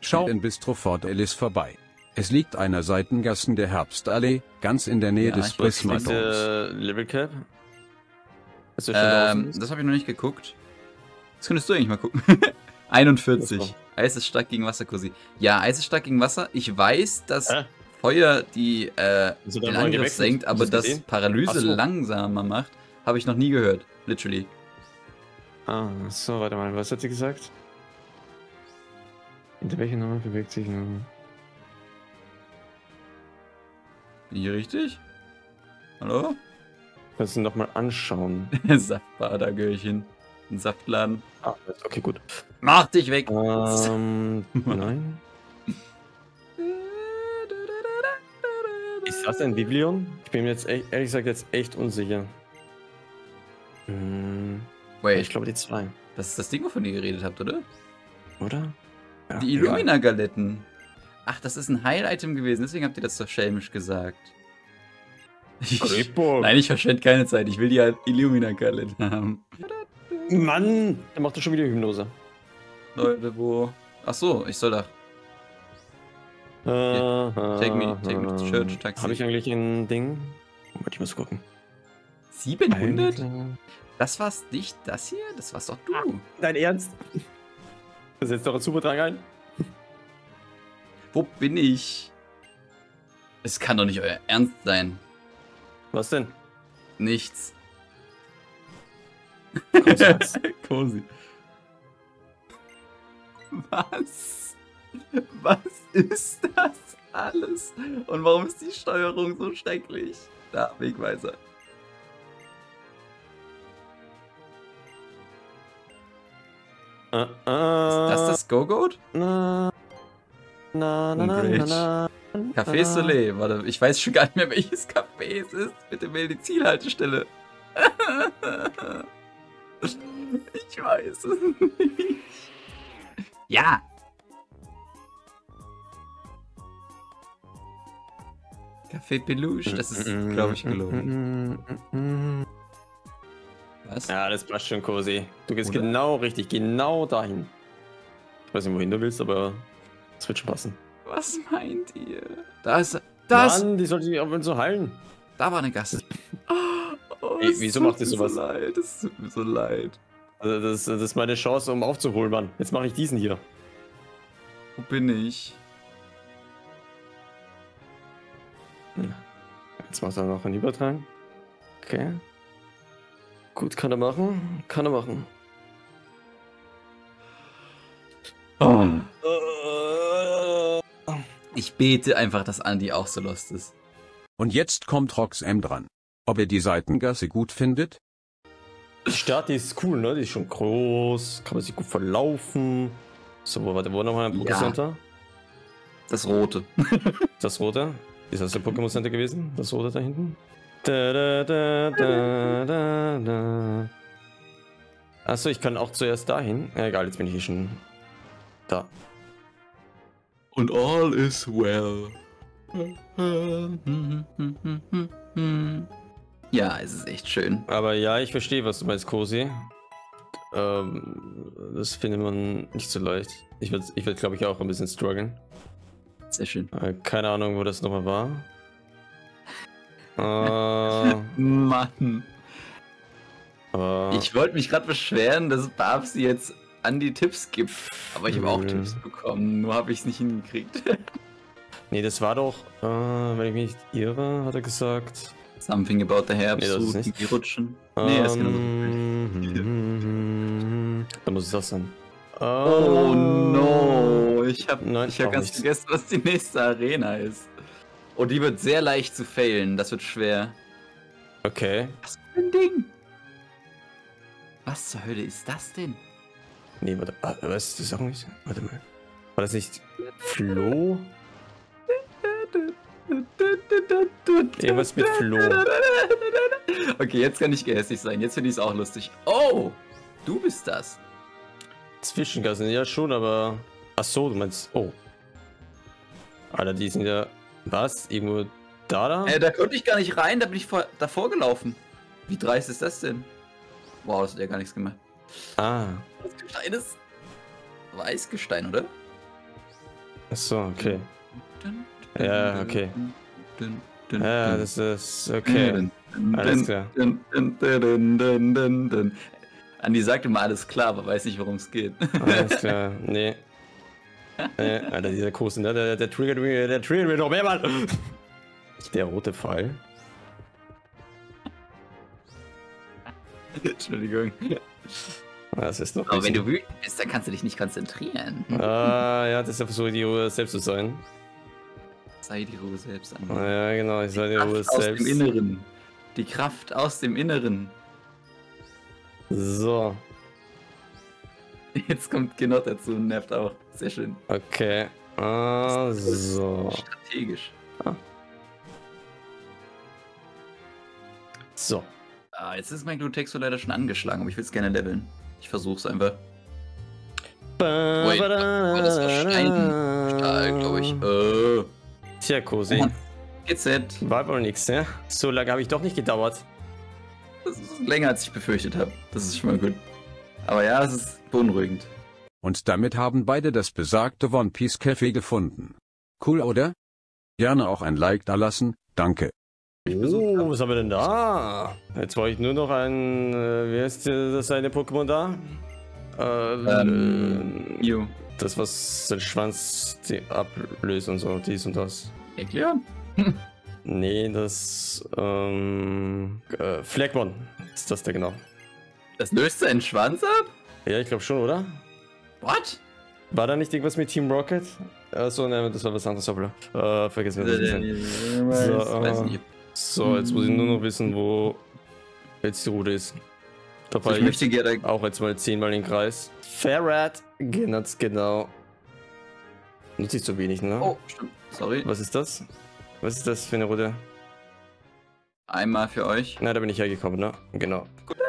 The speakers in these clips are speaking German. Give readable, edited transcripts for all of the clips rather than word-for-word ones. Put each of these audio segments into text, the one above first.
Schau in Bistro Fort Ellis vorbei. Es liegt einer Seitengassen der Herbstallee, ganz in der Nähe des Prismaturms. Level Cap? Ist das habe ich noch nicht geguckt. Das könntest du eigentlich mal gucken. 41. Eis ist stark gegen Wasser, Cosi. Ja, Eis ist stark gegen Wasser. Ich weiß, dass Feuer den Angriff senkt, aber das Paralyse langsamer macht, habe ich noch nie gehört. Literally. Ah, so, warte mal. Was hat sie gesagt? Hinter welcher Nummer bewegt sich noch? Hier richtig? Hallo? Kannst du ihn doch mal anschauen. Saftbar, da gehöre ich hin. Ein Saftladen. Ah, okay, gut. Mach dich weg! Nein. Ist das ein Biblion? Ich bin mir jetzt ehrlich gesagt jetzt echt unsicher. Wait. Ich glaube die 2. Das ist das Ding, wovon ihr geredet habt, oder? Oder? Ja, die Illumina-Galetten. Ach, das ist ein Heil-Item gewesen, deswegen habt ihr das so schelmisch gesagt. Nein, ich verschwende keine Zeit. Ich will die Illumina-Galetten haben. Mann! Der macht doch schon wieder Hypnose. Leute, wo... Ach so, ich soll da... Take me to church, Taxi. Habe ich eigentlich ein Ding? Moment, ich muss gucken. 700? Das war's nicht das hier? Das war's doch du. Dein Ernst? Das setzt doch ein Supertrag ein. Wo bin ich? Es kann doch nicht euer Ernst sein. Was denn? Nichts. Cosi. Was? Was ist das alles? Und warum ist die Steuerung so schrecklich? Da, Wegweiser. Ist das Go-Goat? Café Soleil. Warte, ich weiß schon gar nicht mehr, welches Café es ist. Bitte wähl die Zielhaltestelle. Ich weiß es nicht. Ja. Café Peluche, das ist, glaube ich, gelogen. Was? Ja, das passt schon, Cosi. Du gehst genau richtig, genau dahin. Ich weiß nicht, wohin du willst, aber es wird schon passen. Was meint ihr? Da ist... Das! Mann, die sollte sich auch so heilen. Da war eine Gasse. Oh, Ey, wieso macht ihr sowas? Das tut mir so leid. Also das ist meine Chance, um aufzuholen, Mann. Jetzt mache ich diesen hier. Wo bin ich? Jetzt macht er noch einen Übertrag. Okay. Gut, kann er machen. Kann er machen. Oh. Ich bete einfach, dass Andi auch so lost ist. Und jetzt kommt Roxem dran. Ob er die Seitengasse gut findet? Die Stadt, die ist cool, ne? Die ist schon groß. Kann man sich gut verlaufen. So, warte, wo nochmal ein Poké Center? Das Rote. Das Rote? Ist das der Pokémon Center gewesen? Das Rote da hinten? Achso, ich kann auch zuerst dahin. Ja, egal, jetzt bin ich hier schon da. Und all is well. Ja, es ist echt schön. Aber ja, ich verstehe, was du meinst, Cosi. Das findet man nicht so leicht. Ich werd glaube ich, auch ein bisschen strugglen. Sehr schön. Keine Ahnung, wo das nochmal war. Mann. Aber ich wollte mich gerade beschweren, dass Babsi jetzt Andi Tipps gibt. Aber ich habe auch Tipps bekommen, nur habe ich es nicht hingekriegt. Nee, das war doch, wenn ich mich nicht irre, hat er gesagt. Something about the Herbst, nee, das ist nicht. Die rutschen. Nee, das ist genau. Da muss es das sein. Oh no, ich hab ganz vergessen, was die nächste Arena ist. Oh, die wird sehr leicht zu failen, das wird schwer. Okay. Was für ein Ding? Was zur Hölle ist das denn? Nee, warte, was ist das auch nicht? Warte mal. War das nicht Flo? Irgendwas mit Flo. Okay, jetzt kann ich gehässig sein, jetzt finde ich es auch lustig. Oh, du bist das. Zwischengassen, ja schon, aber... Ach so, du meinst... Oh. Alter, die sind ja... Was? Irgendwo da? Da konnte ich gar nicht rein, da bin ich davor gelaufen. Wie dreist ist das denn? Wow, das hat ja gar nichts gemacht. Ah. Das Gestein ist... Weißgestein, oder? Achso, okay. Ja, okay. Ja, das ist okay. Alles klar. Andi sagt immer alles klar, aber weiß nicht, worum es geht. Alles klar, nee. Alter, dieser Kurs, der triggert mich noch mehr, Mann. Der rote Pfeil. Entschuldigung. Das ist doch. Aber wenn du wütend bist, dann kannst du dich nicht konzentrieren. Ja, das ist ja so die Ruhe selbst zu sein. Sei die Ruhe selbst an. Ja, genau, ich sei die Ruhe selbst. Aus dem Inneren. Die Kraft aus dem Inneren. So. Jetzt kommt genau dazu und nervt auch. Sehr schön. Okay. So. Strategisch. So. Jetzt ist mein Glutexo leider schon angeschlagen, aber ich will es gerne leveln. Ich versuch's einfach. Ui, das Erscheinen, glaube ich. Tja, Cosi. GZ. War wohl nix, ja? So lange habe ich doch nicht gedauert. Das ist länger, als ich befürchtet habe. Das ist schon mal gut. Aber ja, es ist beunruhigend. Und damit haben beide das besagte One Piece Café gefunden. Cool, oder? Gerne auch ein Like da lassen, danke. Oh, was haben wir denn da? Jetzt brauche ich nur noch ein, wie heißt das eine Pokémon da? Mew. Das, was den Schwanz ablöst und so, dies und das. Erklären? Nee, das, Fleckmon ist das der genau. Das löst seinen Schwanz ab? Ja, ich glaube schon, oder? What? War da nicht irgendwas mit Team Rocket? Achso, ne, das war was anderes, hoppla. Vergessen wir das. So, jetzt muss ich nur noch wissen, wo jetzt die Route ist. Da Ich möchte gerne auch jetzt mal 10-mal den Kreis. Ferrat, genau. Nutze ich zu wenig, ne? Oh, stimmt. Sorry. Was ist das? Was ist das für eine Route? Einmal für euch. Na, da bin ich hergekommen, ne? Genau.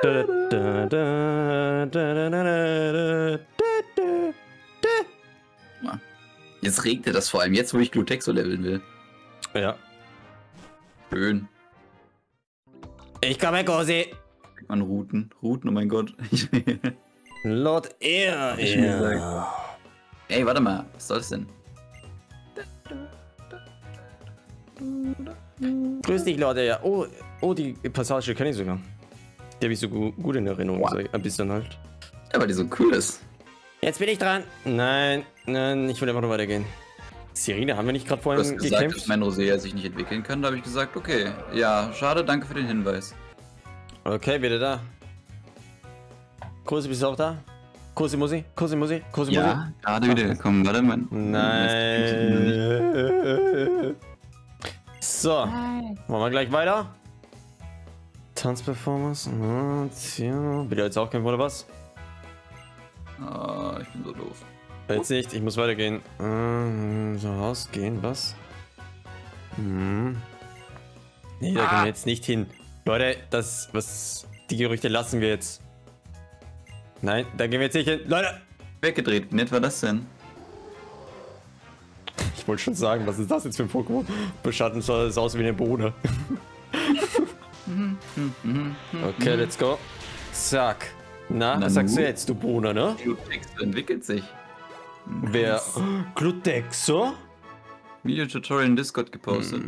Jetzt regnet das vor allem, jetzt wo ich Glutexo leveln will. Ja. Schön. Ich komme, Cosi. Kriegt man Routen. Routen, oh mein Gott. Lord Air. Ey, warte mal. Was soll das denn? Grüß dich, Lord Air. Oh, die Passage kenne ich sogar. Die habe ich so gut in Erinnerung. Wow. So ein bisschen halt. Ja, weil die so cool ist. Jetzt bin ich dran. Nein, ich will einfach nur weitergehen. Sirene, haben wir nicht gerade Du vorhin hast gesagt, gekämpft? dass mein Rosea sich nicht entwickeln kann. Da habe ich gesagt, okay. Ja, schade, danke für den Hinweis. Okay, wieder da. Kursi, bist du auch da? Kursi, Musi? Ja, gerade wieder gekommen. Warte mal. Nein. So, machen wir gleich weiter. Tanzperformance. Wieder jetzt auch kein Wunder was? Oh, ich bin so doof. Jetzt nicht, ich muss weitergehen. So, rausgehen, was? Nee, da gehen wir jetzt nicht hin. Leute, die Gerüchte lassen wir jetzt. Nein, da gehen wir jetzt nicht hin. Leute! Weggedreht, wie nett war das denn? Ich wollte schon sagen, was ist das jetzt für ein Pokémon? Beschatten soll es aus wie eine Bohne. Okay, let's go. Zack. Na, was sagst du jetzt, du Bohne, ne? Glutexo entwickelt sich. Wer? Glutexo? Video-Tutorial in Discord gepostet.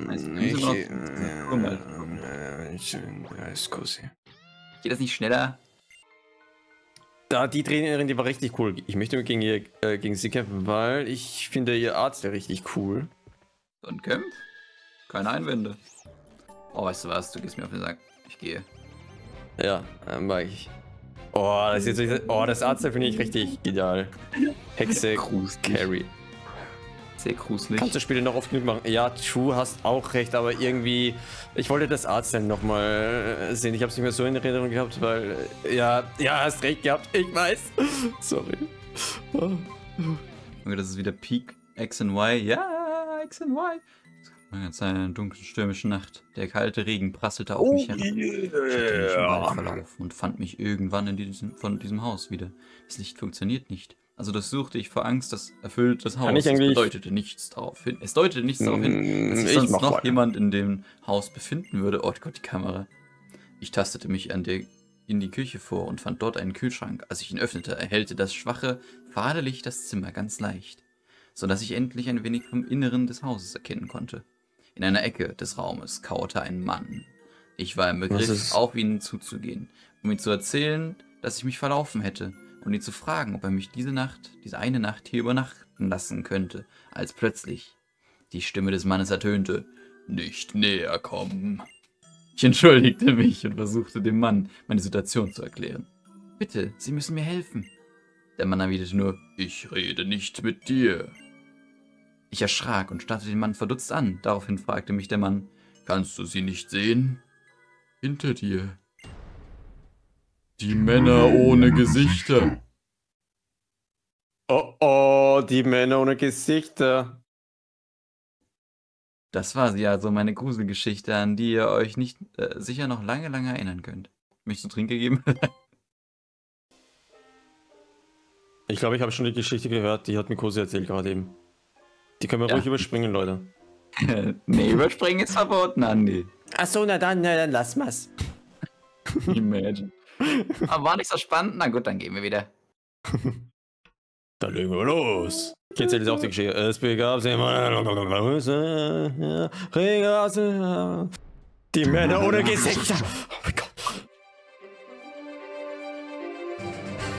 Geht das nicht schneller? Da, die Trainerin, die war richtig cool. Ich möchte gegen sie kämpfen, weil ich finde ihr Arzt ja richtig cool. So ein Kampf? Keine Einwände. Oh, weißt du was? Du gehst mir auf den Sack. Ich gehe. Ja, mag ich. Oh, das Arzt finde ich richtig genial. Hexe Carry. Sehr gruselig. Kannst du Spiele noch oft genug machen? Ja, True, hast auch recht, aber irgendwie... Ich wollte das Arzt dann nochmal sehen. Ich habe es nicht mehr so in Erinnerung gehabt, weil... Ja, hast recht gehabt. Ich weiß. Sorry. Das ist wieder Peak X and Y. Ja, X and Y. Es war eine dunkle, stürmische Nacht. Der kalte Regen prasselte auf mich herab. Ich hatte mich im Wald verlaufen und fand mich irgendwann von diesem Haus wieder. Das Licht funktioniert nicht. Also das suchte ich vor Angst, das erfüllt das Haus. Es deutete nichts darauf hin. Es deutete nichts darauf hin, dass sich sonst noch jemand in dem Haus befinden würde. Oh Gott, die Kamera. Ich tastete mich in die Küche vor und fand dort einen Kühlschrank. Als ich ihn öffnete, erhellte das schwache, fade Licht das Zimmer ganz leicht. sodass ich endlich ein wenig vom Inneren des Hauses erkennen konnte. In einer Ecke des Raumes kauerte ein Mann. Ich war im Begriff, auf ihn zuzugehen, um ihm zu erzählen, dass ich mich verlaufen hätte und ihn zu fragen, ob er mich diese eine Nacht hier übernachten lassen könnte, als plötzlich die Stimme des Mannes ertönte: Nicht näher kommen. Ich entschuldigte mich und versuchte dem Mann meine Situation zu erklären. Bitte, Sie müssen mir helfen. Der Mann erwiderte nur: Ich rede nicht mit dir. Ich erschrak und starrte den Mann verdutzt an. Daraufhin fragte mich der Mann: Kannst du sie nicht sehen? Hinter dir. Die Männer ohne Gesichter. Oh oh, die Männer ohne Gesichter. Das war ja so meine Gruselgeschichte, an die ihr euch nicht sicher noch lange, lange erinnern könnt. Möchtest du Trinke geben? Ich glaube, ich habe schon die Geschichte gehört, die hat mir Cosi erzählt gerade eben. Die können wir ruhig überspringen, Leute. Nee, überspringen ist verboten, Andi. Achso, na dann lass mal's. Imagine. Aber war nicht so spannend? Na gut, dann gehen wir wieder. Dann legen wir los. Ich erzähle jetzt auch die Geschichte. Es begab sich die Männer ohne Gesichter. Oh mein Gott.